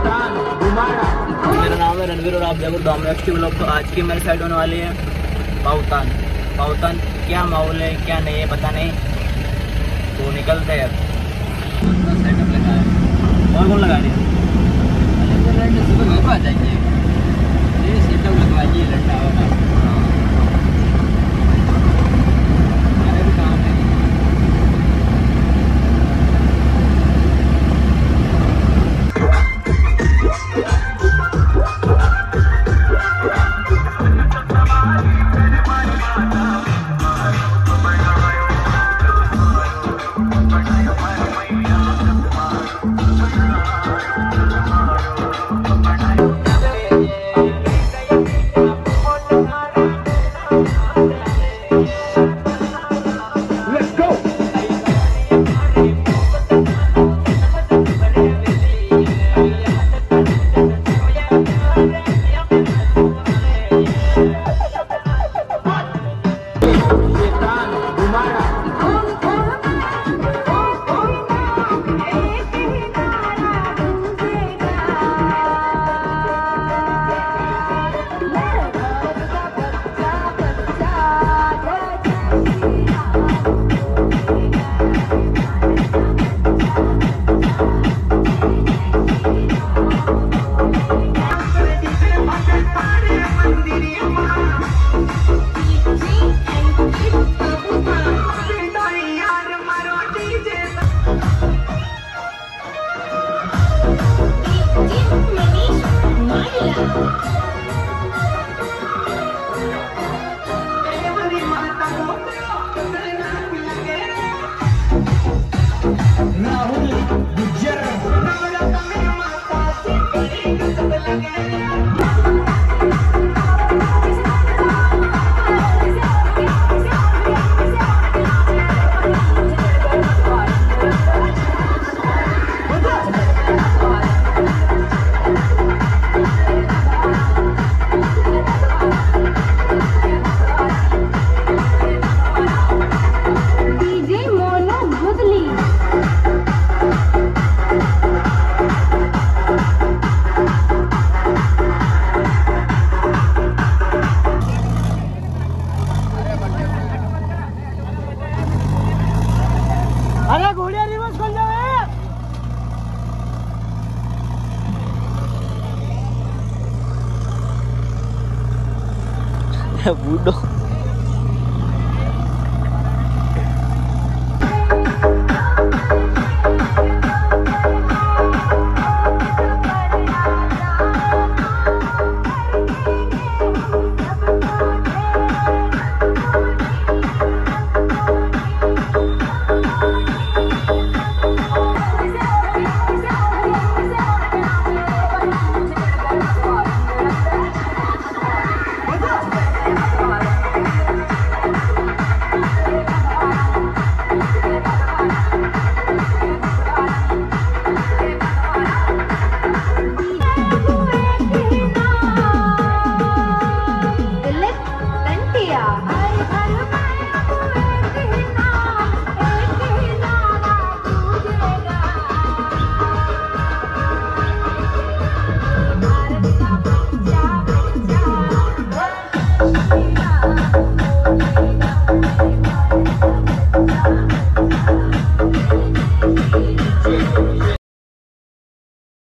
मेरा नाम है रणवीर और आप देखो डोमिनोज की व्लॉग। तो आज की मेरी साइड होने वाली है पावतान। पावतान क्या माहौल है क्या नहीं है पता नहीं, तो निकलते हैं। सेटअप लगा है, और कौन लगा रही है? सुबह घर पर आ जाएंगे, ये सेटअप लगवाइए लड़का होगा। अरे घोड़िया रिवर्स खोल जाओ बूढ़ो।